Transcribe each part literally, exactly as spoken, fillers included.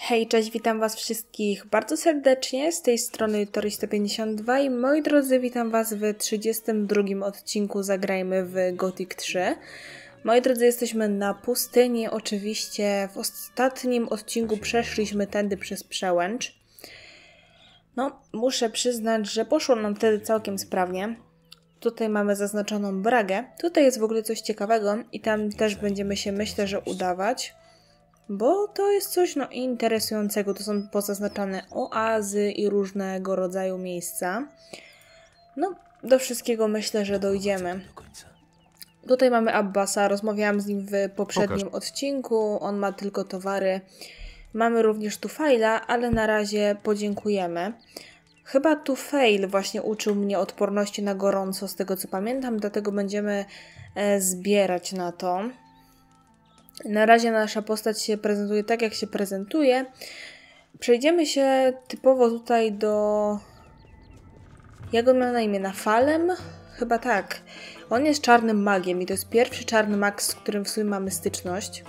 Hej, cześć, witam was wszystkich bardzo serdecznie, z tej strony Tori sto pięćdziesiąt dwa i moi drodzy, witam was w trzydziestym drugim odcinku Zagrajmy w Gothic trzy. Moi drodzy, jesteśmy na pustyni, oczywiście w ostatnim odcinku przeszliśmy tędy przez przełęcz. No, muszę przyznać, że poszło nam wtedy całkiem sprawnie. Tutaj mamy zaznaczoną Bragę, tutaj jest w ogóle coś ciekawego i tam też będziemy się, myślę, że udawać. Bo to jest coś no interesującego, to są pozaznaczane oazy i różnego rodzaju miejsca. No, do wszystkiego myślę, że dojdziemy. Tutaj mamy Abbasa, rozmawiałam z nim w poprzednim Pokaż. odcinku, on ma tylko towary. Mamy również Tufaila, ale na razie podziękujemy. Chyba Tufail właśnie uczył mnie odporności na gorąco, z tego co pamiętam, dlatego będziemy e, zbierać na to. Na razie nasza postać się prezentuje tak, jak się prezentuje. Przejdziemy się typowo tutaj do... Jak on miał na imię? Nafalem? Chyba tak. On jest czarnym magiem i to jest pierwszy czarny mag, z którym w sumie mamy styczność.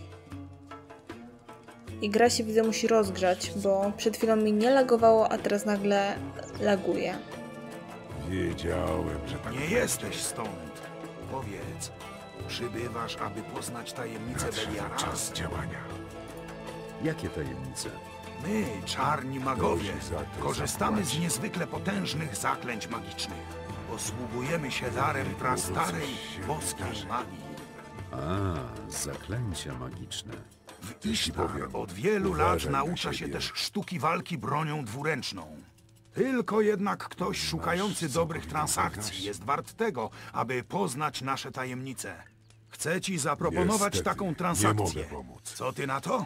I gra się, widzę, musi rozgrzać, bo przed chwilą mi nie lagowało, a teraz nagle laguje. Wiedziałem, że tak Nie będzie. jesteś stąd. Powiedz, przybywasz, aby poznać tajemnicę Nadszedł Beliara? czas działania. Jakie tajemnice? My, czarni magowie, Ktoś za to korzystamy z zapłaci. niezwykle potężnych zaklęć magicznych. Posługujemy się darem Niedługo prastarej, coś się boskiej wydarzy. magii. A, zaklęcia magiczne. W Isztar powiem, od wielu lat uważaj na naucza się siebie. też sztuki walki bronią dwuręczną. Tylko jednak ktoś szukający co dobrych powinien transakcji wygrać? jest wart tego, aby poznać nasze tajemnice. Chcę ci zaproponować Niestety, taką nie transakcję. mogę pomóc. Co ty na to?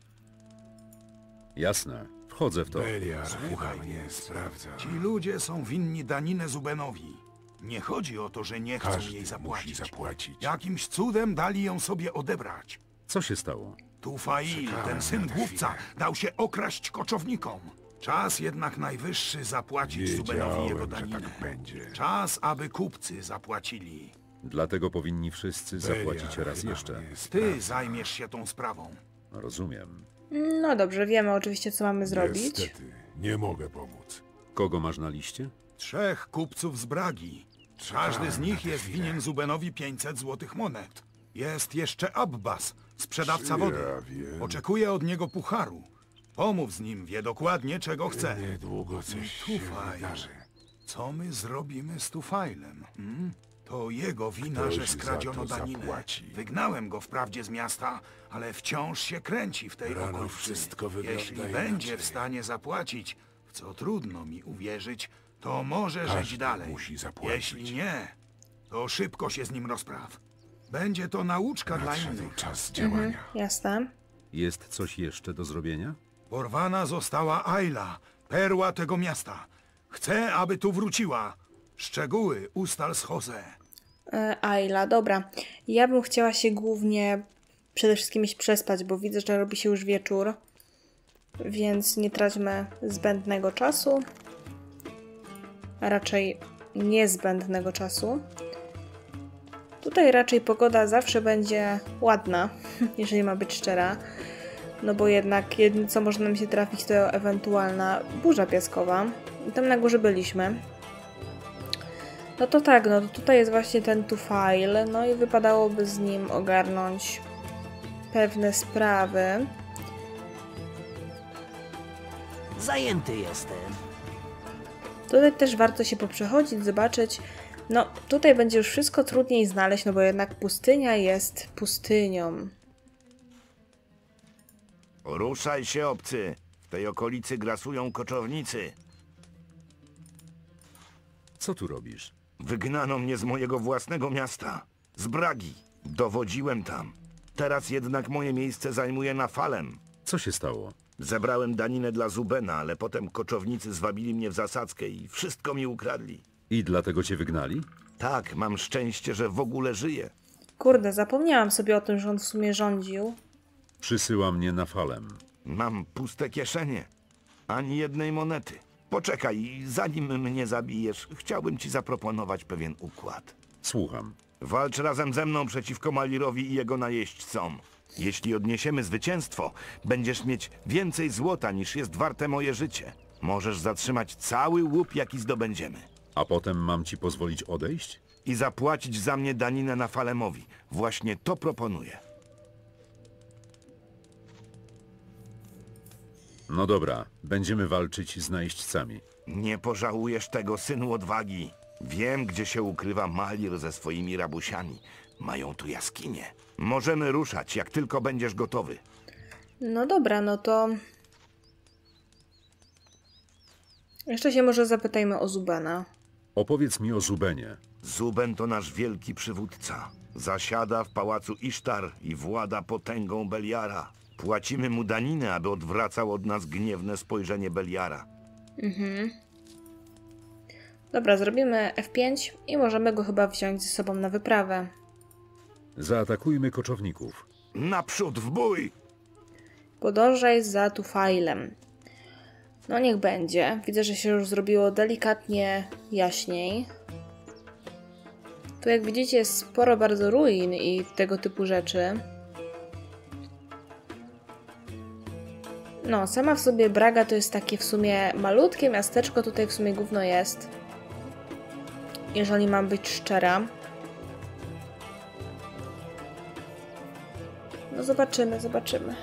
Jasne, wchodzę w to. Beliar Słuchaj, chyba mnie sprawdza. Ci ludzie są winni daninę Zubenowi. Nie chodzi o to, że nie chcą Każdy jej musi zapłacić. zapłacić. Jakimś cudem dali ją sobie odebrać. Co się stało? Tufail, Czekałem ten na syn tę głupca, chwilę. dał się okraść koczownikom. Czas jednak najwyższy zapłacić Zubenowi jego Wiedziałem, że daninę. tak będzie. Czas, aby kupcy zapłacili. Dlatego powinni wszyscy zapłacić Beliar raz chyba jeszcze. mnie Ty sprawdza. zajmiesz się tą sprawą. Rozumiem. No dobrze, wiemy oczywiście, co mamy zrobić. Niestety, nie mogę pomóc. Kogo masz na liście? Trzech kupców z Bragi. Każdy z Czekałem nich na tę jest chwilę. winien Zubenowi pięćset złotych monet. Jest jeszcze Abbas, sprzedawca Ja wody. wiem. Oczekuje od niego pucharu. Pomów z nim, wie dokładnie, czego chce. Niedługo coś się Tufaj. wydarzy. Co my zrobimy z Tufailem? Hmm? To jego wina, Ktoś że za skradziono to daninę. zapłaci. Wygnałem go wprawdzie z miasta, ale wciąż się kręci w tej Rano okolicy. wszystko wygląda Jeśli inaczej. będzie w stanie zapłacić, w co trudno mi uwierzyć, to może żyć Każdy dalej. musi zapłacić. Jeśli nie, to szybko się z nim rozpraw. Będzie to nauczka dla Nadszedł innych. czas działania. Jasne. Jest coś jeszcze do zrobienia? Porwana została Ayla, perła tego miasta. Chcę, aby tu wróciła. Szczegóły ustal z Jose. E, Ayla, dobra. Ja bym chciała się głównie przede wszystkim iść przespać, bo widzę, że robi się już wieczór. Więc nie traćmy zbędnego czasu. A raczej niezbędnego czasu. Tutaj raczej pogoda zawsze będzie ładna, jeżeli ma być szczera. No bo jednak jedyne co może nam się trafić to ewentualna burza piaskowa. I tam na górze byliśmy. No to tak, no to tutaj jest właśnie ten Tufail, no i wypadałoby z nim ogarnąć pewne sprawy. Zajęty jestem. Tutaj też warto się poprzechodzić, zobaczyć. No tutaj będzie już wszystko trudniej znaleźć, no bo jednak pustynia jest pustynią. Ruszaj się, obcy. W tej okolicy grasują koczownicy. Co tu robisz? Wygnano mnie z mojego własnego miasta. Z Bragi. Dowodziłem tam. Teraz jednak moje miejsce zajmuje Nafalem. Co się stało? Zebrałem daninę dla Zubena, ale potem koczownicy zwabili mnie w zasadzkę i wszystko mi ukradli. I dlatego cię wygnali? Tak, mam szczęście, że w ogóle żyję. Kurde, zapomniałam sobie o tym, że on w sumie rządził. Przysyła mnie na falem. Mam puste kieszenie. Ani jednej monety. Poczekaj, zanim mnie zabijesz, chciałbym ci zaproponować pewien układ. Słucham. Walcz razem ze mną przeciwko Malirowi i jego najeźdźcom. Jeśli odniesiemy zwycięstwo, będziesz mieć więcej złota niż jest warte moje życie. Możesz zatrzymać cały łup, jaki zdobędziemy. A potem mam ci pozwolić odejść? I zapłacić za mnie daninę na Falemowi. Właśnie to proponuję. No dobra, będziemy walczyć z najeźdźcami. Nie pożałujesz tego, synu odwagi. Wiem, gdzie się ukrywa Malir ze swoimi rabusiami. Mają tu jaskinie. Możemy ruszać, jak tylko będziesz gotowy. No dobra, no to... Jeszcze się może zapytajmy o Zubena. Opowiedz mi o Zubenie. Zuben to nasz wielki przywódca. Zasiada w pałacu Isztar i włada potęgą Beliara. Płacimy mu daninę, aby odwracał od nas gniewne spojrzenie Beliara. Mhm. Dobra, zrobimy F pięć i możemy go chyba wziąć ze sobą na wyprawę. Zaatakujmy koczowników. Naprzód w bój! Podążaj za Tufailem. No niech będzie. Widzę, że się już zrobiło delikatnie jaśniej. Tu jak widzicie jest sporo bardzo ruin i tego typu rzeczy. No, sama w sobie Braga to jest takie w sumie malutkie miasteczko, tutaj w sumie gówno jest. Jeżeli mam być szczera. No zobaczymy, zobaczymy.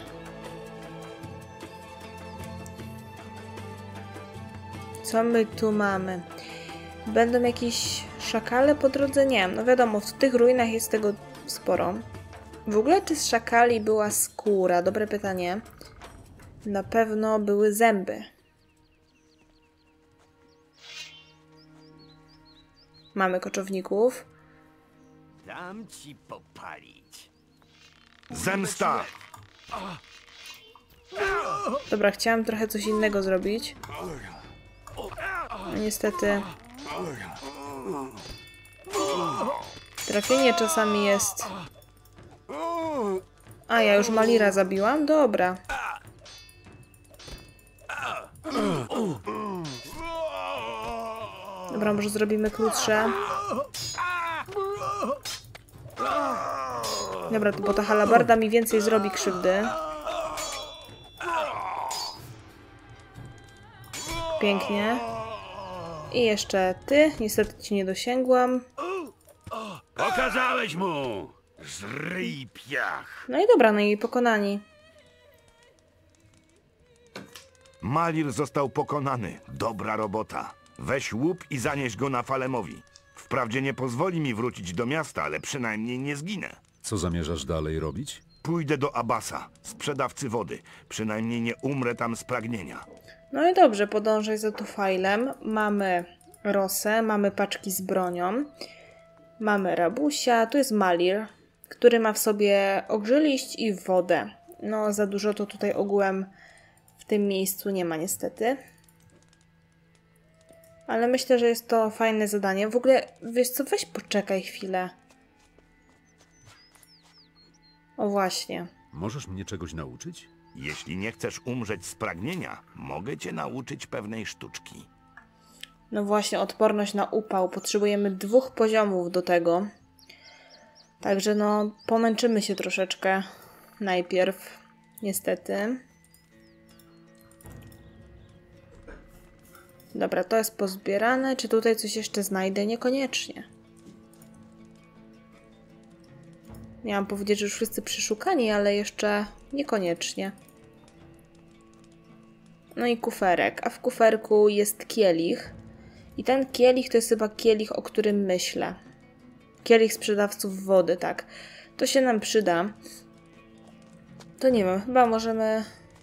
Co my tu mamy? Będą jakieś szakale po drodze? Nie wiem. No wiadomo, w tych ruinach jest tego sporo. W ogóle czy z szakali była skóra? Dobre pytanie. Na pewno były zęby. Mamy koczowników. Dam ci popalić. Zemsta! Dobra, chciałam trochę coś innego zrobić. No niestety... Trafienie czasami jest... A, ja już Malira zabiłam? Dobra. Dobra, może zrobimy krótsze. Dobra, bo ta halabarda mi więcej zrobi krzywdy. Pięknie. I jeszcze ty. Niestety ci nie dosięgłam. Pokazałeś mu! Zryj piach! No i dobra, no i pokonani. Malir został pokonany. Dobra robota. Weź łup i zanieś go na Falemowi. Wprawdzie nie pozwoli mi wrócić do miasta, ale przynajmniej nie zginę. Co zamierzasz dalej robić? Pójdę do Abasa, sprzedawcy wody. Przynajmniej nie umrę tam z pragnienia. No i dobrze, podążaj za Tufailem. Mamy Rosę, mamy paczki z bronią. Mamy Rabusia, tu jest Malir, który ma w sobie ogrzyliść i wodę. No za dużo to tutaj ogółem w tym miejscu nie ma niestety. Ale myślę, że jest to fajne zadanie. W ogóle, wiesz co, weź poczekaj chwilę. O właśnie. Możesz mnie czegoś nauczyć? Jeśli nie chcesz umrzeć z pragnienia, mogę cię nauczyć pewnej sztuczki. No właśnie, odporność na upał. Potrzebujemy dwóch poziomów do tego. Także no, pomęczymy się troszeczkę najpierw, niestety. Dobra, to jest pozbierane. Czy tutaj coś jeszcze znajdę? Niekoniecznie. Miałam powiedzieć, że już wszyscy przyszukani, ale jeszcze niekoniecznie. No i kuferek. A w kuferku jest kielich. I ten kielich to jest chyba kielich, o którym myślę. Kielich sprzedawców wody, tak. To się nam przyda. To nie wiem, chyba możemy...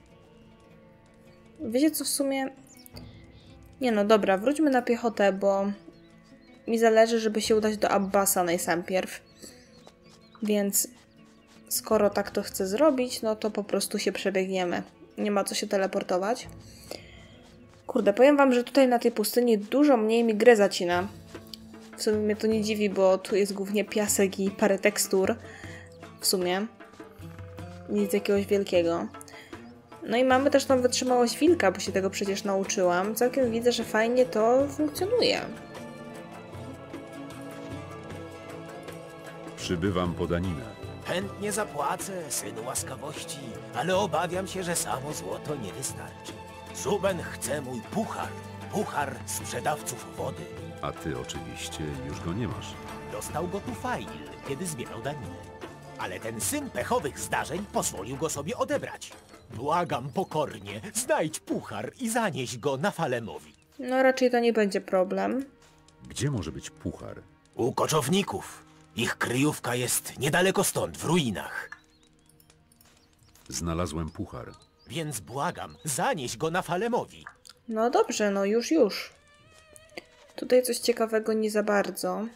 Wiecie co w sumie... Nie no, dobra, wróćmy na piechotę, bo mi zależy, żeby się udać do Abbasa najsampierw. Więc skoro tak to chcę zrobić, no to po prostu się przebiegniemy. Nie ma co się teleportować. Kurde, powiem wam, że tutaj na tej pustyni dużo mniej mi grę zacina. W sumie mnie to nie dziwi, bo tu jest głównie piasek i parę tekstur. W sumie. Nic jakiegoś wielkiego. No i mamy też tą wytrzymałość wilka, bo się tego przecież nauczyłam. Całkiem widzę, że fajnie to funkcjonuje. Przybywam po daninę. Chętnie zapłacę, synu łaskawości, ale obawiam się, że samo złoto nie wystarczy. Zuben chce mój puchar, puchar sprzedawców wody. A ty oczywiście już go nie masz. Dostał go Tufail, kiedy zbierał daninę. Ale ten syn pechowych zdarzeń pozwolił go sobie odebrać. Błagam pokornie, znajdź puchar i zanieś go na Falemowi. No raczej to nie będzie problem. Gdzie może być puchar? U koczowników. Ich kryjówka jest niedaleko stąd, w ruinach. Znalazłem puchar. Więc błagam, zanieś go na Falemowi. No dobrze, no już, już. Tutaj coś ciekawego nie za bardzo.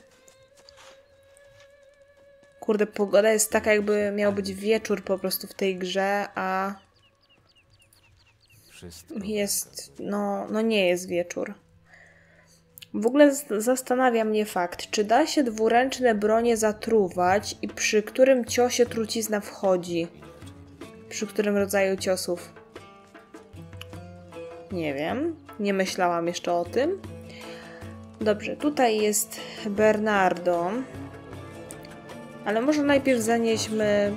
Kurde, pogoda jest taka, jakby miał być wieczór po prostu w tej grze, a jest, no, no nie jest wieczór. W ogóle zastanawia mnie fakt, czy da się dwuręczne bronie zatruwać i przy którym ciosie trucizna wchodzi? Przy którym rodzaju ciosów? Nie wiem, nie myślałam jeszcze o tym. Dobrze, tutaj jest Bernardo. Ale może najpierw zanieśmy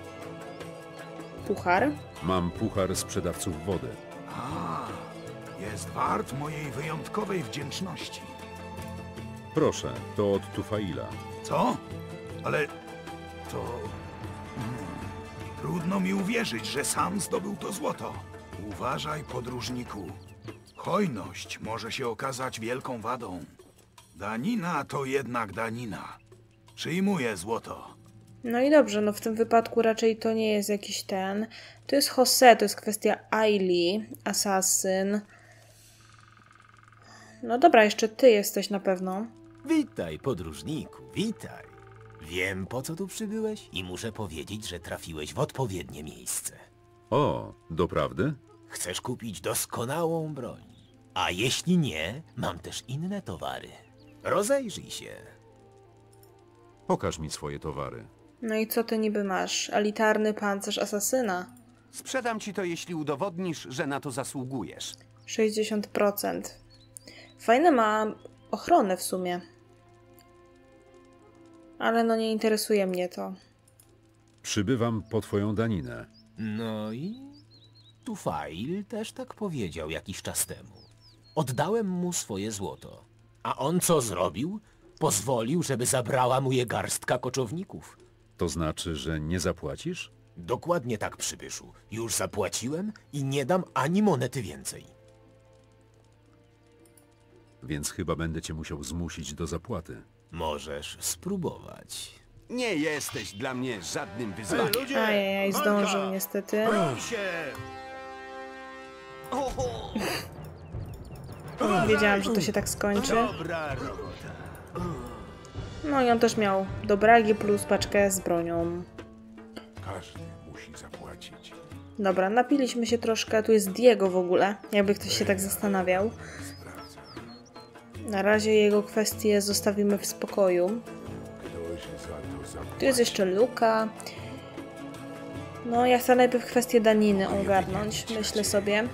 puchar. Mam puchar sprzedawców wody. A, jest wart mojej wyjątkowej wdzięczności. Proszę, to od Tufaila. Co? Ale to... Hmm. Trudno mi uwierzyć, że sam zdobył to złoto. Uważaj, podróżniku. Hojność może się okazać wielką wadą. Danina to jednak danina. Przyjmuję złoto. No i dobrze, no w tym wypadku raczej to nie jest jakiś ten. To jest Jose, to jest kwestia Aili, asasyn. No dobra, jeszcze ty jesteś na pewno. Witaj, podróżniku, witaj. Wiem, po co tu przybyłeś i muszę powiedzieć, że trafiłeś w odpowiednie miejsce. O, doprawdy? Chcesz kupić doskonałą broń. A jeśli nie, mam też inne towary. Rozejrzyj się. Pokaż mi swoje towary. No i co ty niby masz? Elitarny pancerz asasyna. Sprzedam ci to, jeśli udowodnisz, że na to zasługujesz. sześćdziesiąt procent. Fajne ma ochronę w sumie. Ale no nie interesuje mnie to. Przybywam po twoją daninę. No i Tufail też tak powiedział jakiś czas temu. Oddałem mu swoje złoto. A on co zrobił? Pozwolił, żeby zabrała mu je garstka koczowników. To znaczy, że nie zapłacisz? Dokładnie tak, przybyszu. Już zapłaciłem i nie dam ani monety więcej. Więc chyba będę cię musiał zmusić do zapłaty. Możesz spróbować. Nie jesteś dla mnie żadnym wyzwaniem. Ajajaj, zdążył niestety. Wiedziałam, że to się tak skończy. No i on też miał dobragi plus paczkę z bronią. Każdy musi zapłacić. Dobra, napiliśmy się troszkę. Tu jest Diego w ogóle, jakby ktoś się tak zastanawiał. Na razie jego kwestie zostawimy w spokoju. Ktoś za to zapłaci. Tu jest jeszcze Luka. No, ja chcę najpierw kwestię daniny ogarnąć, myślę sobie.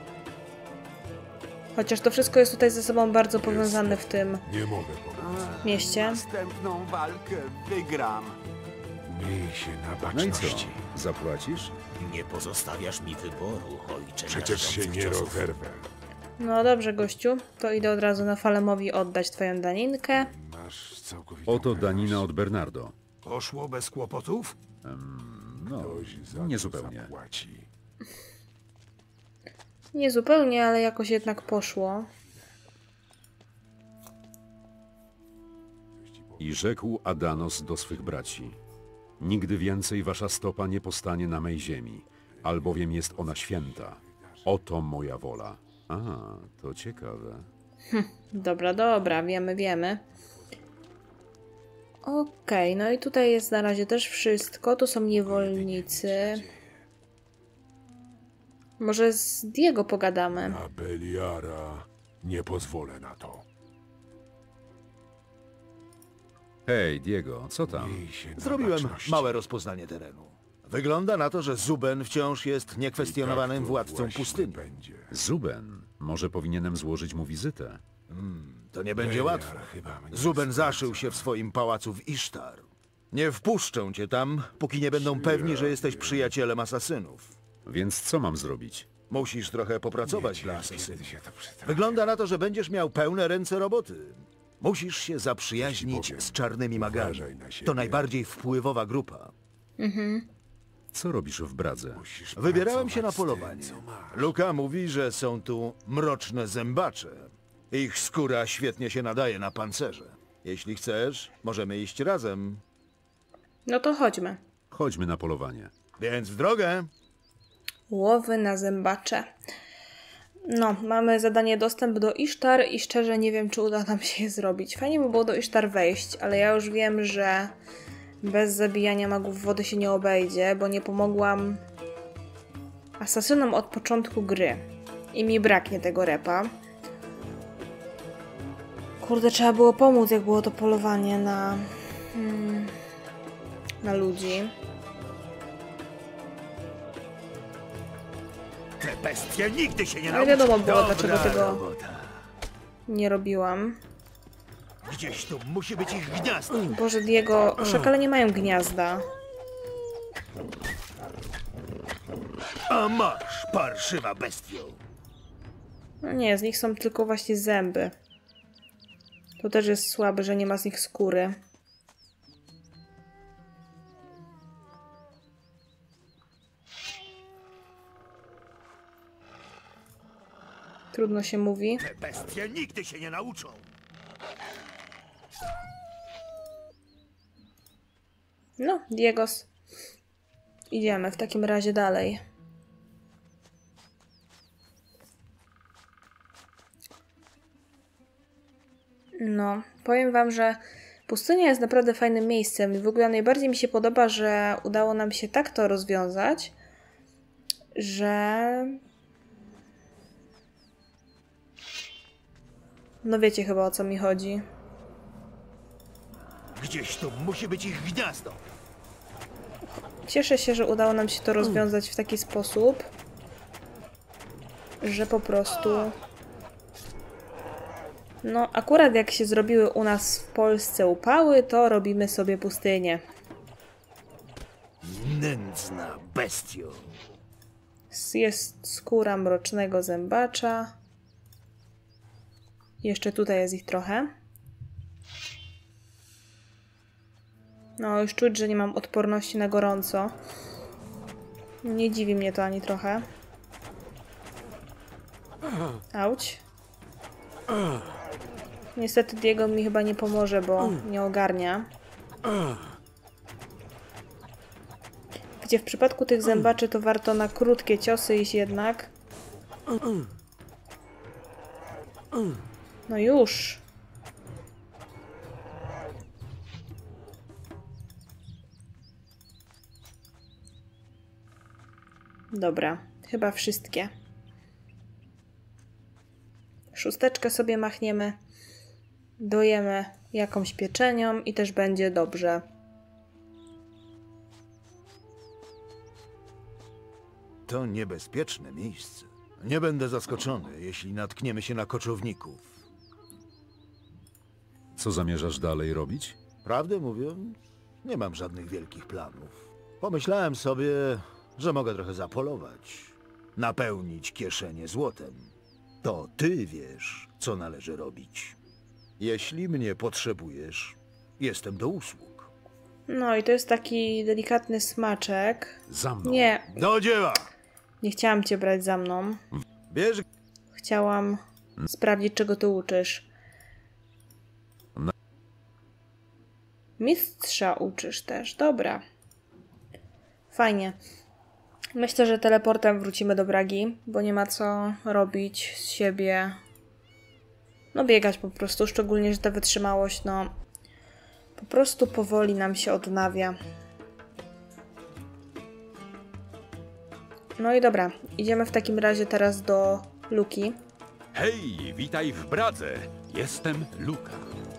Chociaż to wszystko jest tutaj ze sobą bardzo powiązane w tym Nie mogę pomóc. mieście. Następną walkę wygram. Miej się na No i co? baczności. Zapłacisz? Nie pozostawiasz mi wyboru, ojcze. Przecież się jarzących nie ciosów. rozerwę. No dobrze, gościu. To idę od razu na Falemowi oddać twoją daninkę. Masz całkowitą Oto pewność. danina od Bernardo. Poszło bez kłopotów? No, Ktoś za nie to zupełnie. zapłaci. Nie zupełnie, ale jakoś jednak poszło. I rzekł Adanos do swych braci. Nigdy więcej wasza stopa nie postanie na mej ziemi, albowiem jest ona święta. Oto moja wola. A, to ciekawe. Dobra, dobra, wiemy, wiemy. Okej, no i tutaj jest na razie też wszystko. Tu są niewolnicy. Może z Diego pogadamy. Na Beliara nie pozwolę na to. Hej, Diego, co tam? Miej się na Zrobiłem baczności. małe rozpoznanie terenu. Wygląda na to, że Zuben wciąż jest niekwestionowanym I tak to władcą właśnie pustyni. będzie. Zuben. Może powinienem złożyć mu wizytę. To nie będzie Beliar łatwe. chyba mnie Zuben sprawdza. zaszył się w swoim pałacu w Isztar. Nie wpuszczą cię tam, póki nie będą pewni, że jesteś przyjacielem asasynów. Więc co mam zrobić? Musisz trochę popracować dla Kiedy asasynów. się to przytrafi. Wygląda na to, że będziesz miał pełne ręce roboty. Musisz się zaprzyjaźnić powiem, z czarnymi magami. uważaj na siebie. To najbardziej wpływowa grupa. Co robisz w Bradze? Musisz Wybierałem się na pracować z polowanie. tym, co masz. Luka mówi, że są tu mroczne zębacze. Ich skóra świetnie się nadaje na pancerze. Jeśli chcesz, możemy iść razem. No to chodźmy. Chodźmy na polowanie. Więc w drogę! Łowy na zębacze. No, mamy zadanie dostęp do Isztar i szczerze nie wiem, czy uda nam się je zrobić. Fajnie by było do Isztar wejść, ale ja już wiem, że bez zabijania magów wody się nie obejdzie, bo nie pomogłam asasynom od początku gry. I mi braknie tego repa. Kurde, trzeba było pomóc, jak było to polowanie na... Hmm, na ludzi. Te bestie nigdy się nie Ale nauczą. wiadomo było, Dobra dlaczego tego robota. nie robiłam. Gdzieś tu musi być ich gniazdo. Boże, Diego, szakale nie mają gniazda. A masz, parszywa bestio. No nie, z nich są tylko właśnie zęby. To też jest słabe, że nie ma z nich skóry. Trudno się mówi. Te bestie nigdy się nie nauczą. No, Diegos. Idziemy w takim razie dalej. No, powiem wam, że pustynia jest naprawdę fajnym miejscem i w ogóle najbardziej mi się podoba, że udało nam się tak to rozwiązać, że... No wiecie chyba, o co mi chodzi. Gdzieś tu musi być ich gniazdo. Cieszę się, że udało nam się to rozwiązać w taki sposób, że po prostu... No, akurat jak się zrobiły u nas w Polsce upały, to robimy sobie pustynię. Nędzna bestio. Jest skóra mrocznego zębacza. Jeszcze tutaj jest ich trochę. No, już czuć, że nie mam odporności na gorąco. Nie dziwi mnie to ani trochę. Auć. Niestety Diego mi chyba nie pomoże, bo nie ogarnia. Gdzie w przypadku tych zębaczy to warto na krótkie ciosy iść jednak. No już. Dobra, chyba wszystkie. Szósteczkę sobie machniemy. Dojemy jakąś pieczenią i też będzie dobrze. To niebezpieczne miejsce. Nie będę zaskoczony, jeśli natkniemy się na koczowników. Co zamierzasz dalej robić? Prawdę mówiąc, nie mam żadnych wielkich planów. Pomyślałem sobie, że mogę trochę zapolować. Napełnić kieszenie złotem. To ty wiesz, co należy robić. Jeśli mnie potrzebujesz, jestem do usług. No i to jest taki delikatny smaczek. Za mną. Nie, Do dzieła! nie chciałam cię brać za mną. Bierz... Chciałam sprawdzić, czego ty uczysz. No. Mistrza uczysz też, dobra. Fajnie. Myślę, że teleportem wrócimy do Bragi, bo nie ma co robić z siebie. No biegać po prostu, szczególnie, że ta wytrzymałość, no po prostu powoli nam się odnawia. No i dobra, idziemy w takim razie teraz do Luki. Hej, witaj w Bradze. Jestem Luka.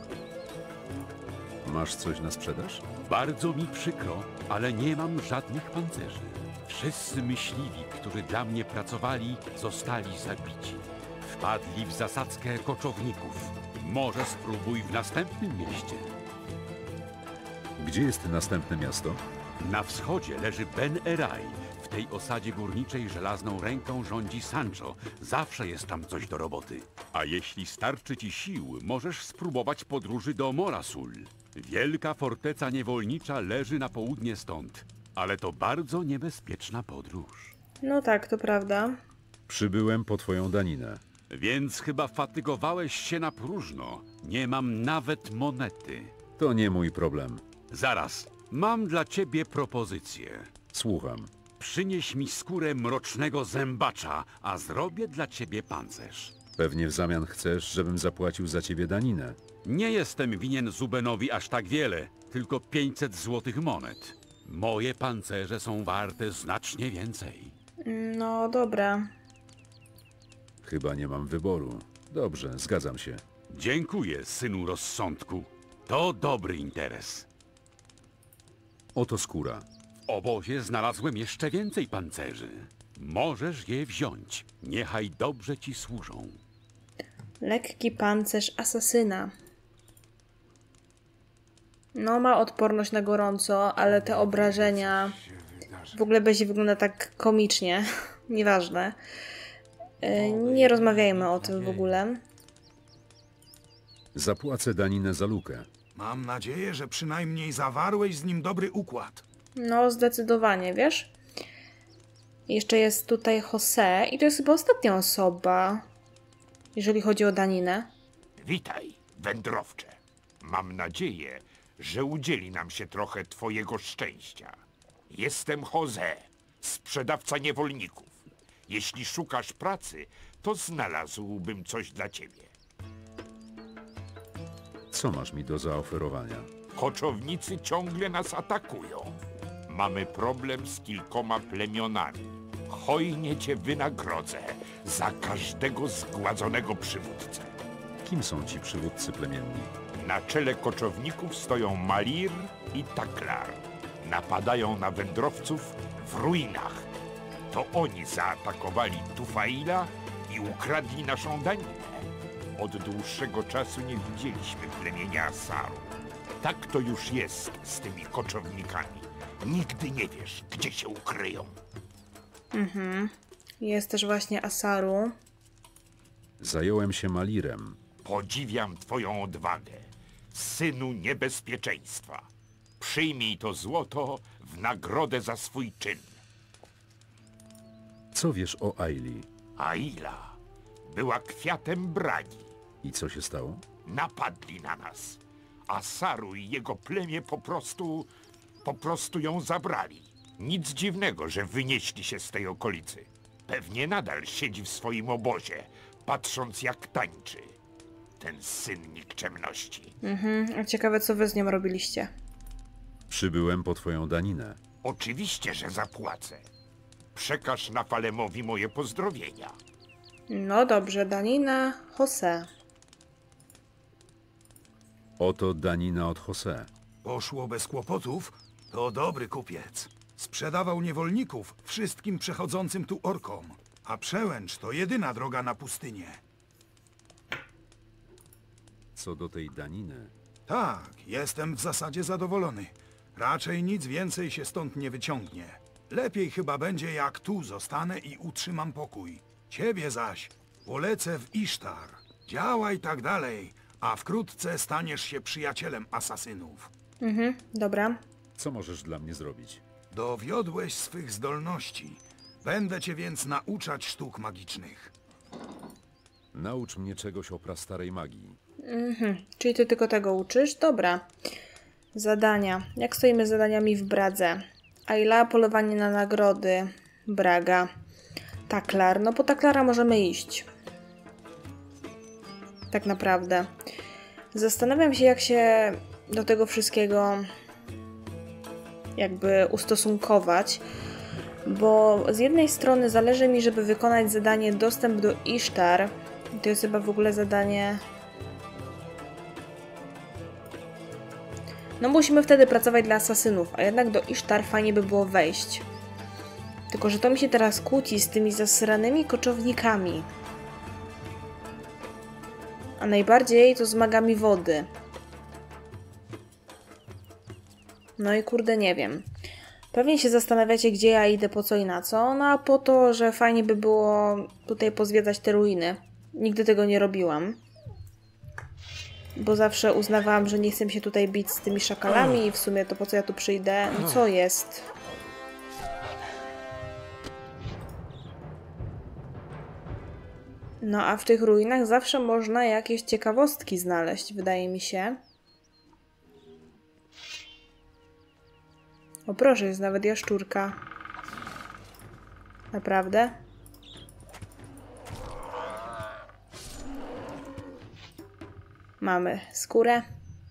Masz coś na sprzedaż? Bardzo mi przykro, ale nie mam żadnych pancerzy. Wszyscy myśliwi, którzy dla mnie pracowali, zostali zabici. Wpadli w zasadzkę koczowników. Może spróbuj w następnym mieście. Gdzie jest następne miasto? Na wschodzie leży Ben Eraj. W tej osadzie górniczej żelazną ręką rządzi Sancho. Zawsze jest tam coś do roboty. A jeśli starczy ci sił, możesz spróbować podróży do Morasul. Wielka forteca niewolnicza leży na południe stąd. Ale to bardzo niebezpieczna podróż. No tak, to prawda. Przybyłem po twoją daninę. Więc chyba fatygowałeś się na próżno. Nie mam nawet monety. To nie mój problem. Zaraz, mam dla ciebie propozycję. Słucham. Przynieś mi skórę mrocznego zębacza, a zrobię dla ciebie pancerz. Pewnie w zamian chcesz, żebym zapłacił za ciebie daninę. Nie jestem winien Zubenowi aż tak wiele, tylko pięćset złotych monet. Moje pancerze są warte znacznie więcej. No dobra. Chyba nie mam wyboru. Dobrze, zgadzam się. Dziękuję, synu rozsądku. To dobry interes. Oto skóra. W obozie znalazłem jeszcze więcej pancerzy. Możesz je wziąć. Niechaj dobrze ci służą. Lekki pancerz asasyna. No, ma odporność na gorąco, ale te obrażenia... W ogóle będzie wygląda tak komicznie. Nieważne. Yy, nie rozmawiajmy o tym w ogóle. Zapłacę daninę za lukę. Mam nadzieję, że przynajmniej zawarłeś z nim dobry układ. No, zdecydowanie, wiesz? Jeszcze jest tutaj Jose i to jest chyba ostatnia osoba, jeżeli chodzi o daninę. Witaj, wędrowcze. Mam nadzieję, że udzieli nam się trochę twojego szczęścia. Jestem Jose, sprzedawca niewolników. Jeśli szukasz pracy, to znalazłbym coś dla ciebie. Co masz mi do zaoferowania? Koczownicy ciągle nas atakują. Mamy problem z kilkoma plemionami. Hojnie cię wynagrodzę za każdego zgładzonego przywódcę. Kim są ci przywódcy plemienni? Na czele koczowników stoją Malir i Taklar. Napadają na wędrowców w ruinach. To oni zaatakowali Tufaila i ukradli naszą daninę. Od dłuższego czasu nie widzieliśmy plemienia Asaru. Tak to już jest z tymi koczownikami. Nigdy nie wiesz, gdzie się ukryją. Mhm. Jest też właśnie Asaru. Zająłem się Malirem. Podziwiam twoją odwagę, synu niebezpieczeństwa. Przyjmij to złoto w nagrodę za swój czyn. Co wiesz o Aili? Aila była kwiatem brani. I co się stało? Napadli na nas. Asaru i jego plemię po prostu... po prostu ją zabrali. Nic dziwnego, że wynieśli się z tej okolicy. Pewnie nadal siedzi w swoim obozie, patrząc jak tańczy. Ten syn nikczemności. Mhm. A ciekawe, co wy z nią robiliście. Przybyłem po twoją daninę. Oczywiście, że zapłacę. Przekaż Nafalemowi moje pozdrowienia. No dobrze, danina Jose. Oto danina od Jose. Poszło bez kłopotów? To dobry kupiec. Sprzedawał niewolników wszystkim przechodzącym tu orkom. A przełęcz to jedyna droga na pustynię. Co do tej daniny... Tak, jestem w zasadzie zadowolony. Raczej nic więcej się stąd nie wyciągnie. Lepiej chyba będzie, jak tu zostanę i utrzymam pokój. Ciebie zaś polecę w Isztar. Działaj tak dalej, a wkrótce staniesz się przyjacielem asasynów. Mhm, dobra. Co możesz dla mnie zrobić? Dowiodłeś swych zdolności. Będę cię więc nauczać sztuk magicznych. Naucz mnie czegoś o prastarej magii. Mhm, czyli ty tylko tego uczysz? Dobra. Zadania. Jak stoimy z zadaniami w Bradze? Aila, polowanie na nagrody. Braga. Taklar. No po Taklara możemy iść. Tak naprawdę. Zastanawiam się, jak się do tego wszystkiego jakby ustosunkować, bo z jednej strony zależy mi, żeby wykonać zadanie dostęp do Isztar. To jest chyba w ogóle zadanie... No musimy wtedy pracować dla asasynów, a jednak do Isztar fajnie by było wejść. Tylko że to mi się teraz kłóci z tymi zasranymi koczownikami. A najbardziej to z magami wody. No i kurde, nie wiem. Pewnie się zastanawiacie, gdzie ja idę, po co i na co. No a po to, że fajnie by było tutaj pozwiedzać te ruiny. Nigdy tego nie robiłam. Bo zawsze uznawałam, że nie chcę się tutaj bić z tymi szakalami i w sumie to po co ja tu przyjdę? No co jest? No a w tych ruinach zawsze można jakieś ciekawostki znaleźć, wydaje mi się. O proszę, jest nawet jaszczurka. Naprawdę? Mamy skórę.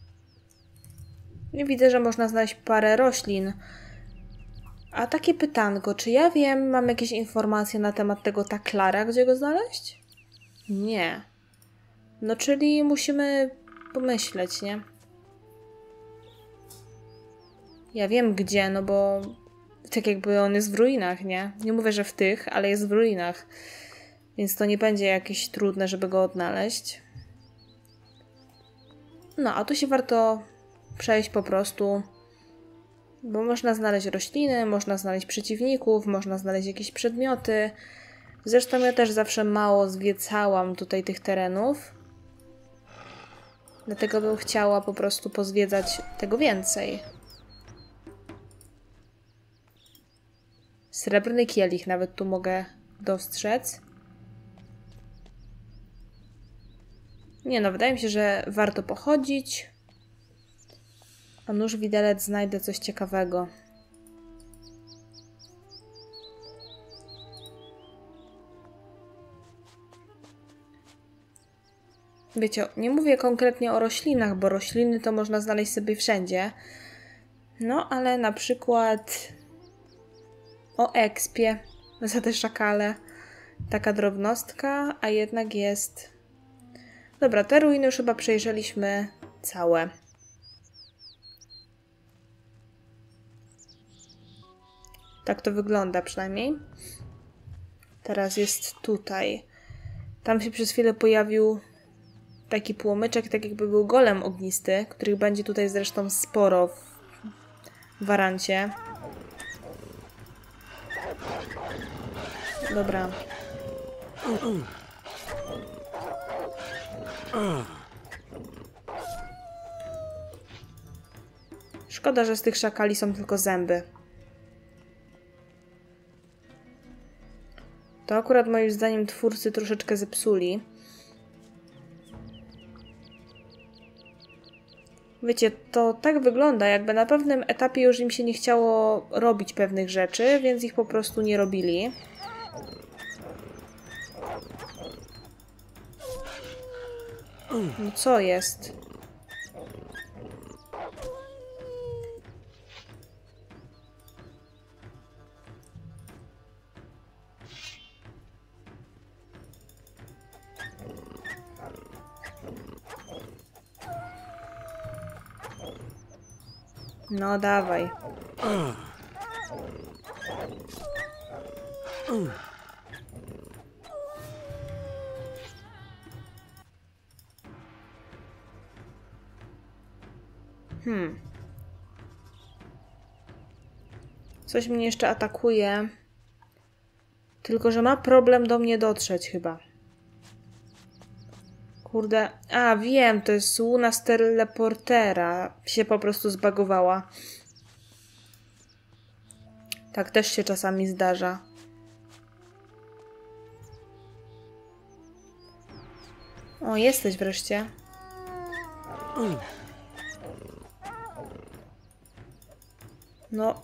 I widzę, że można znaleźć parę roślin. A takie pytanko, czy ja wiem, mam jakieś informacje na temat tego taklara, gdzie go znaleźć? Nie. No czyli musimy pomyśleć, nie? Ja wiem gdzie, no bo tak jakby on jest w ruinach, nie? Nie mówię, że w tych, ale jest w ruinach. Więc to nie będzie jakieś trudne, żeby go odnaleźć. No, a tu się warto przejść po prostu, bo można znaleźć rośliny, można znaleźć przeciwników, można znaleźć jakieś przedmioty. Zresztą ja też zawsze mało zwiedzałam tutaj tych terenów. Dlatego bym chciała po prostu pozwiedzać tego więcej. Srebrny kielich nawet tu mogę dostrzec. Nie no, wydaje mi się, że warto pochodzić. A nóż widelec znajdę coś ciekawego. Wiecie, nie mówię konkretnie o roślinach, bo rośliny to można znaleźć sobie wszędzie. No, ale na przykład o expie za te szakale. Taka drobnostka, a jednak jest... Dobra, te ruiny już chyba przejrzeliśmy całe. Tak to wygląda przynajmniej. Teraz jest tutaj. Tam się przez chwilę pojawił taki płomyczek, tak jakby był golem ognisty, których będzie tutaj zresztą sporo w Warancie. Dobra. Szkoda, że z tych szakali są tylko zęby. To akurat moim zdaniem twórcy troszeczkę zepsuli. Wiecie, to tak wygląda, jakby na pewnym etapie już im się nie chciało robić pewnych rzeczy, więc ich po prostu nie robili. No co jest? No dawaj. Hmm. Coś mnie jeszcze atakuje. Tylko że ma problem do mnie dotrzeć chyba. Kurde. A, wiem, to jest łuna z teleportera. Się po prostu zbagowała. Tak też się czasami zdarza. O, jesteś wreszcie. No.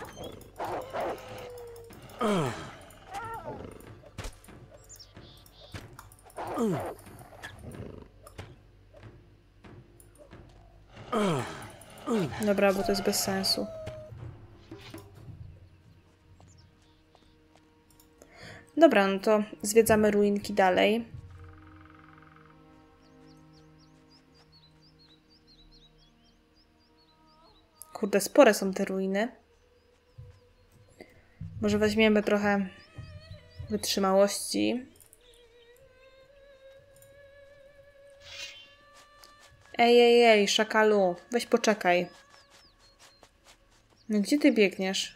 Dobra, bo to jest bez sensu. Dobra, no to zwiedzamy ruinki dalej. Kurde, spore są te ruiny. Może weźmiemy trochę wytrzymałości. Ej, ej, ej, szakalu, weź poczekaj. No gdzie ty biegniesz?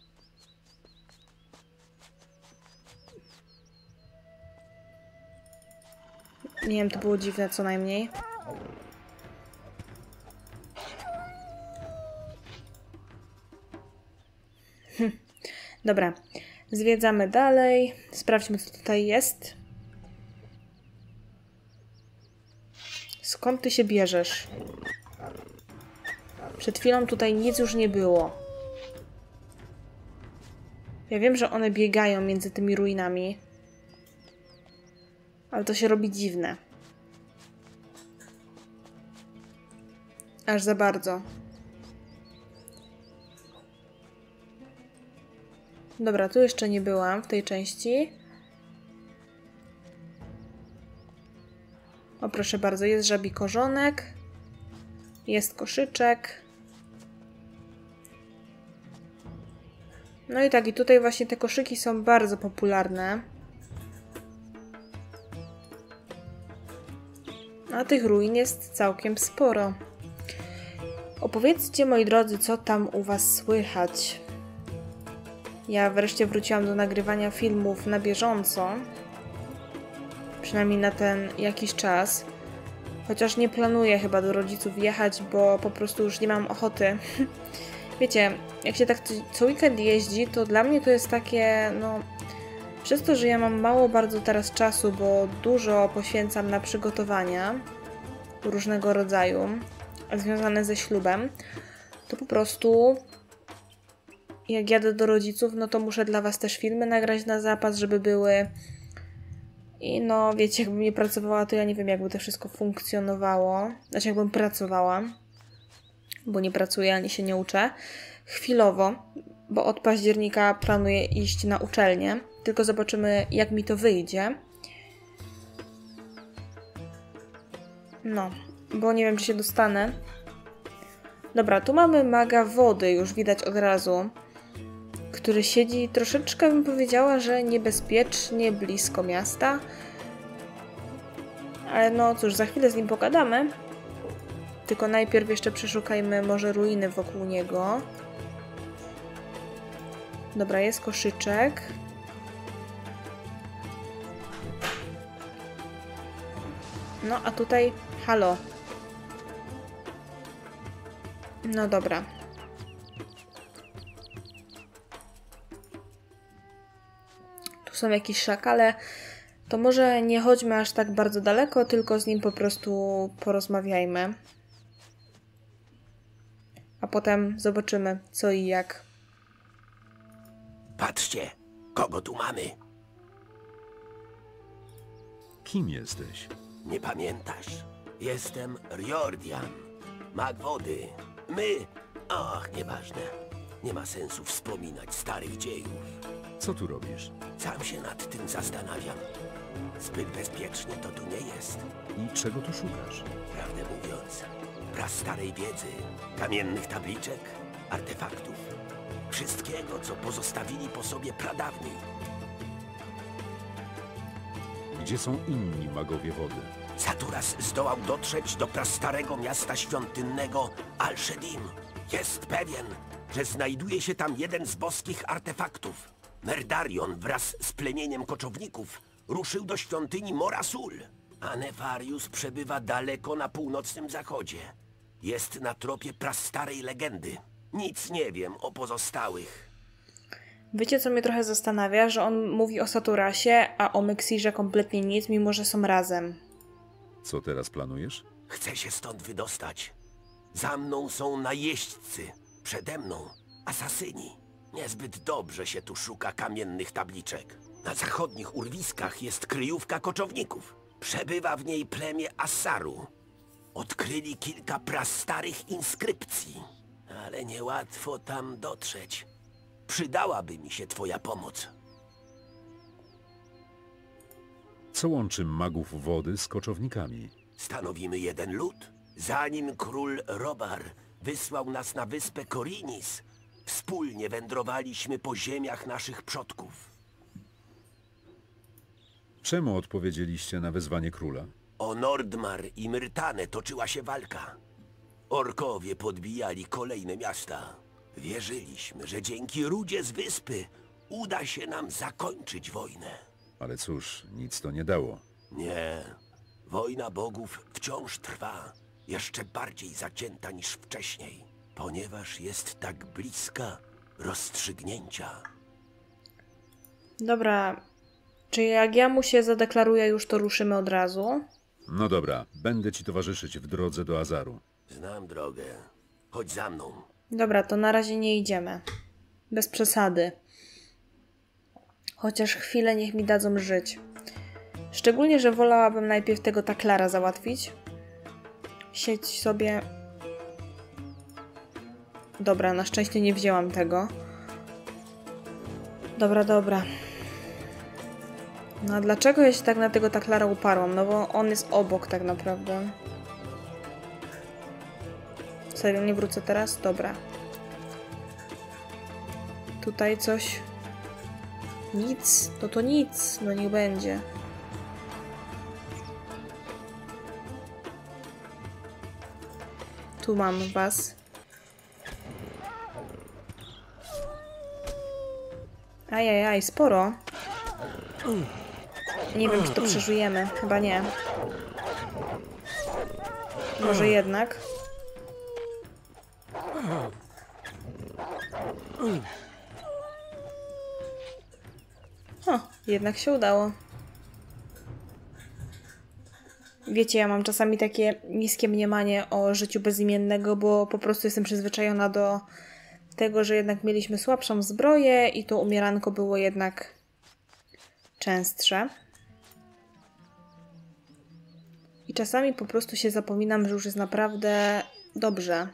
Nie wiem, to było dziwne co najmniej. Hm. Dobra, zwiedzamy dalej. Sprawdźmy, co tutaj jest. Skąd ty się bierzesz? Przed chwilą tutaj nic już nie było. Ja wiem, że one biegają między tymi ruinami. Ale to się robi dziwne. Aż za bardzo. Dobra, tu jeszcze nie byłam w tej części. O, proszę bardzo, jest żabi korzonek. Jest koszyczek. No i tak, i tutaj właśnie te koszyki są bardzo popularne. A tych ruin jest całkiem sporo. Opowiedzcie, moi drodzy, co tam u was słychać. Ja wreszcie wróciłam do nagrywania filmów na bieżąco. Przynajmniej na ten jakiś czas. Chociaż nie planuję chyba do rodziców jechać, bo po prostu już nie mam ochoty. Wiecie, jak się tak co weekend jeździ, to dla mnie to jest takie, no... Przez to, że ja mam mało bardzo teraz czasu, bo dużo poświęcam na przygotowania różnego rodzaju, związane ze ślubem, to po prostu jak jadę do rodziców, no to muszę dla was też filmy nagrać na zapas, żeby były. I no, wiecie, jakbym nie pracowała, to ja nie wiem, jakby to wszystko funkcjonowało. Znaczy, jakbym pracowała, bo nie pracuję, ani się nie uczę. Chwilowo, bo od października planuję iść na uczelnię. Tylko zobaczymy, jak mi to wyjdzie. No, bo nie wiem, czy się dostanę. Dobra, tu mamy maga wody, już widać od razu, który siedzi troszeczkę, bym powiedziała, że niebezpiecznie blisko miasta. Ale no cóż, za chwilę z nim pogadamy. Tylko najpierw jeszcze przeszukajmy może ruiny wokół niego. Dobra, jest koszyczek. No, a tutaj... Halo. No dobra. Tu są jakieś szakale. To może nie chodźmy aż tak bardzo daleko, tylko z nim po prostu porozmawiajmy. A potem zobaczymy, co i jak. Patrzcie, kogo tu mamy? Kim jesteś? Nie pamiętasz? Jestem Riordan, mag wody. My... Och, nieważne. Nie ma sensu wspominać starych dziejów. Co tu robisz? Sam się nad tym zastanawiam. Zbyt bezpiecznie to tu nie jest. I czego tu szukasz? Prawdę mówiąc, prastarej wiedzy, kamiennych tabliczek, artefaktów. Wszystkiego, co pozostawili po sobie pradawni. Gdzie są inni magowie wody? Saturas zdołał dotrzeć do prastarego miasta świątynnego Al-Shedim. Jest pewien, że znajduje się tam jeden z boskich artefaktów. Merdarion wraz z plemieniem koczowników ruszył do świątyni Morasul, a Nefarius przebywa daleko na północnym zachodzie. Jest na tropie prastarej legendy. Nic nie wiem o pozostałych. Wiecie, co mnie trochę zastanawia? Że on mówi o Saturasie, a o Myksirze kompletnie nic, mimo że są razem. Co teraz planujesz? Chcę się stąd wydostać. Za mną są najeźdźcy. Przede mną asasyni. Niezbyt dobrze się tu szuka kamiennych tabliczek. Na zachodnich urwiskach jest kryjówka koczowników. Przebywa w niej plemię Assaru. Odkryli kilka prastarych inskrypcji. Ale niełatwo tam dotrzeć. Przydałaby mi się twoja pomoc. Co łączy magów wody z koczownikami? Stanowimy jeden lud. Zanim król Robar wysłał nas na wyspę Korinis, wspólnie wędrowaliśmy po ziemiach naszych przodków. Czemu odpowiedzieliście na wezwanie króla? O Nordmar i Myrtanę toczyła się walka. Orkowie podbijali kolejne miasta. Wierzyliśmy, że dzięki rudzie z wyspy uda się nam zakończyć wojnę. Ale cóż, nic to nie dało. Nie. Wojna bogów wciąż trwa. Jeszcze bardziej zacięta niż wcześniej. Ponieważ jest tak bliska rozstrzygnięcia. Dobra. Czy jak ja mu się zadeklaruję już, to ruszymy od razu? No dobra, będę ci towarzyszyć w drodze do Azaru. Znam drogę. Chodź za mną. Dobra, to na razie nie idziemy. Bez przesady. Chociaż chwilę niech mi dadzą żyć. Szczególnie, że wolałabym najpierw tego taklara załatwić. Siedź sobie... Dobra, na szczęście nie wzięłam tego. Dobra, dobra. No a dlaczego ja się tak na tego taklara uparłam? No bo on jest obok tak naprawdę. Serio, nie wrócę teraz? Dobra. Tutaj coś... Nic? No to nic. No niech będzie. Tu mam was. Ajajaj, sporo. Nie wiem, czy to przeżyjemy. Chyba nie. Może jednak. O, jednak się udało. Wiecie, ja mam czasami takie niskie mniemanie o życiu bezimiennego, bo po prostu jestem przyzwyczajona do tego, że jednak mieliśmy słabszą zbroję i to umieranko było jednak częstsze. I czasami po prostu się zapominam, że już jest naprawdę dobrze.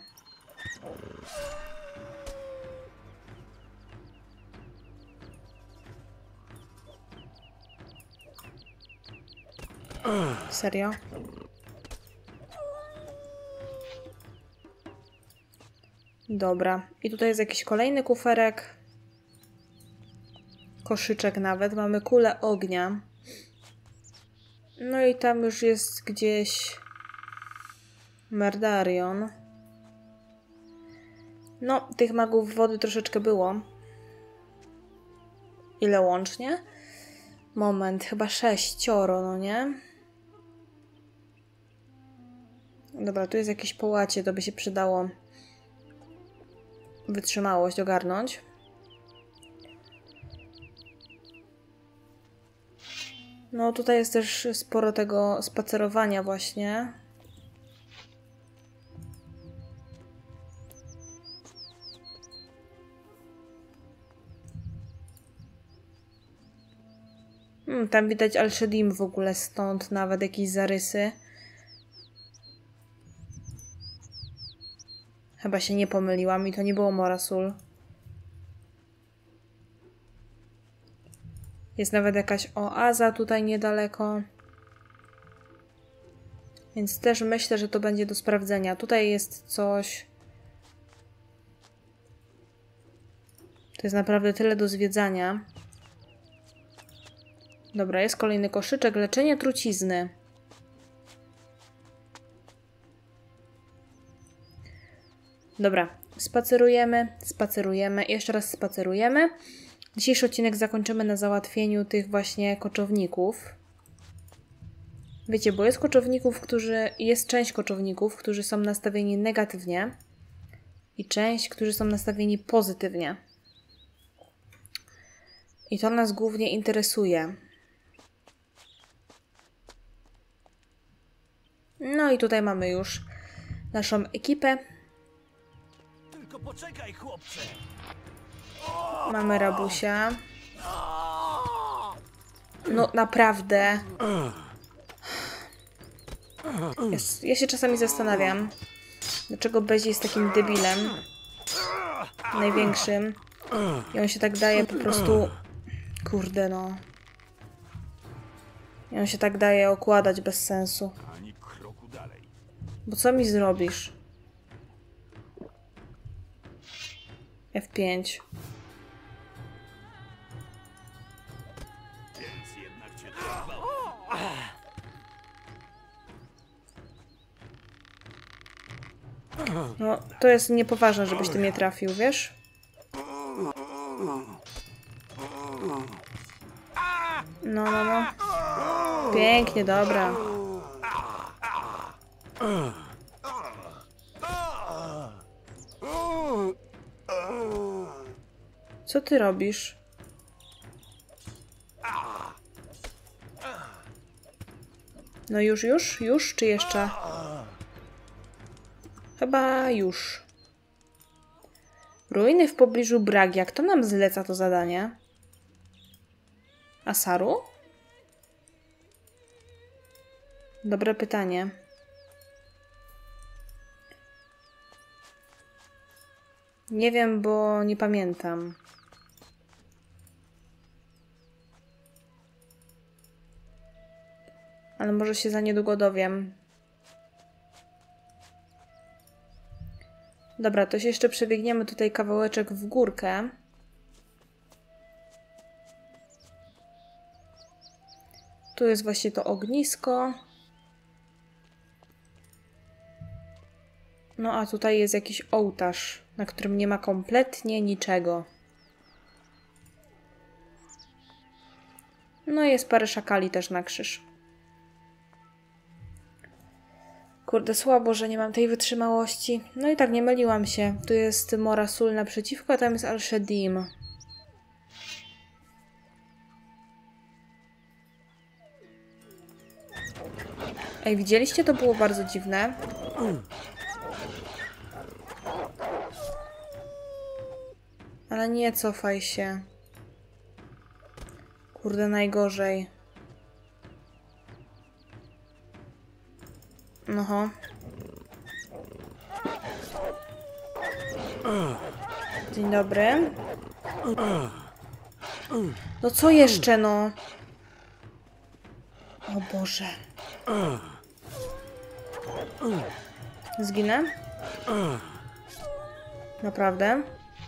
Serio? Dobra. I tutaj jest jakiś kolejny kuferek. Koszyczek nawet. Mamy kulę ognia. No i tam już jest gdzieś Merdarion. No, tych magów wody troszeczkę było. Ile łącznie? Moment, chyba sześcioro, no nie? Dobra, tu jest jakieś połacie, to by się przydało wytrzymałość ogarnąć. No tutaj jest też sporo tego spacerowania właśnie. Hmm, tam widać Al-Shedim w ogóle, stąd nawet jakieś zarysy. Chyba się nie pomyliłam i to nie było Morasul. Jest nawet jakaś oaza tutaj niedaleko. Więc też myślę, że to będzie do sprawdzenia. Tutaj jest coś... To jest naprawdę tyle do zwiedzania. Dobra, jest kolejny koszyczek. Leczenie trucizny. Dobra, spacerujemy, spacerujemy, jeszcze raz spacerujemy. Dzisiejszy odcinek zakończymy na załatwieniu tych właśnie koczowników. Wiecie, bo jest koczowników, którzy... Jest część koczowników, którzy są nastawieni negatywnie i część, którzy są nastawieni pozytywnie. I to nas głównie interesuje. No i tutaj mamy już naszą ekipę. Tylko poczekaj, chłopcze. Mamy Rabusia. No naprawdę. Ja, ja się czasami zastanawiam, dlaczego Bezi jest takim debilem największym i on się tak daje po prostu... Kurde no. I on się tak daje okładać bez sensu. Bo co mi zrobisz? F pięć. No, to jest niepoważne, żebyś ty mnie trafił, wiesz? No, no, no. Pięknie, dobra. Co ty robisz? No już, już? Już? Czy jeszcze? Chyba już. Ruiny w pobliżu Bragi. Jak to nam zleca to zadanie? Asaru? Dobre pytanie. Nie wiem, bo nie pamiętam. Ale może się za niedługo dowiem. Dobra, to się jeszcze przebiegniemy tutaj kawałeczek w górkę. Tu jest właśnie to ognisko. No a tutaj jest jakiś ołtarz, na którym nie ma kompletnie niczego. No i jest parę szakali też na krzyż. Kurde, słabo, że nie mam tej wytrzymałości. No i tak, nie myliłam się. Tu jest Mora Sul naprzeciwko, a tam jest Al-Shedim. Ej, widzieliście? To było bardzo dziwne. Ale nie cofaj się. Kurde, najgorzej. Noho. Dzień dobry. No co jeszcze, no? O Boże. Zginę? Naprawdę?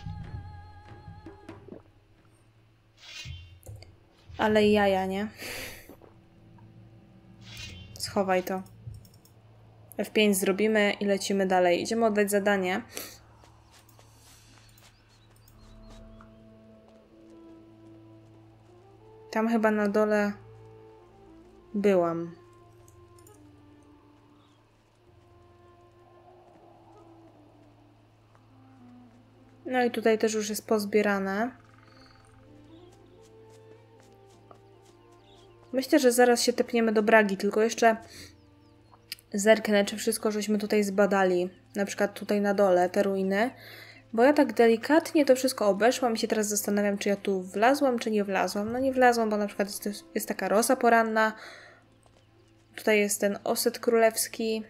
Ale jaja, nie? Schowaj to. F pięć zrobimy i lecimy dalej. Idziemy oddać zadanie. Tam chyba na dole byłam. No i tutaj też już jest pozbierane. Myślę, że zaraz się tepniemy do Bragi, tylko jeszcze zerknę, czy wszystko żeśmy tutaj zbadali. Na przykład tutaj na dole, te ruiny. Bo ja tak delikatnie to wszystko obeszłam i się teraz zastanawiam, czy ja tu wlazłam, czy nie wlazłam. No nie wlazłam, bo na przykład jest, jest taka rosa poranna. Tutaj jest ten oset królewski.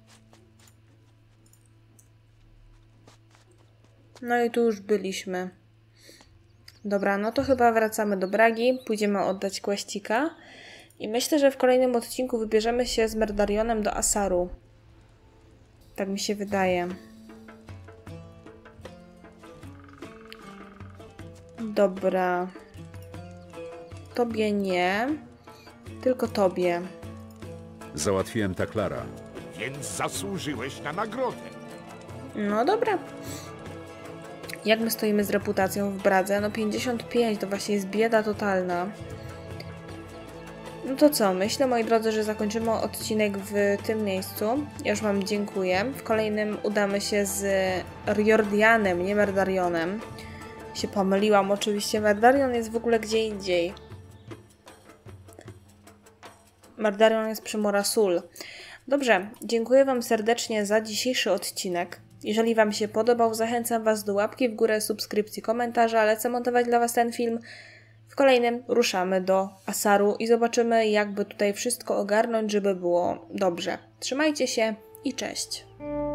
No i tu już byliśmy. Dobra, no to chyba wracamy do Bragi. Pójdziemy oddać questika. I myślę, że w kolejnym odcinku wybierzemy się z Merdarionem do Asaru. Tak mi się wydaje. Dobra. Tobie nie. Tylko tobie. Załatwiłem Taklara. Więc zasłużyłeś na nagrodę. No dobra. Jak my stoimy z reputacją w Bradze? No pięćdziesiąt pięć to właśnie jest bieda totalna. No to co? Myślę, moi drodzy, że zakończymy odcinek w tym miejscu. Ja już wam dziękuję. W kolejnym udamy się z Riordianem, nie Merdarionem. Się pomyliłam oczywiście. Merdarion jest w ogóle gdzie indziej. Merdarion jest przy Mora Sul. Dobrze, dziękuję wam serdecznie za dzisiejszy odcinek. Jeżeli wam się podobał, zachęcam was do łapki w górę, subskrypcji, komentarza. Lecę montować dla was ten film. W kolejnym ruszamy do Asaru i zobaczymy, jakby tutaj wszystko ogarnąć, żeby było dobrze. Trzymajcie się i cześć!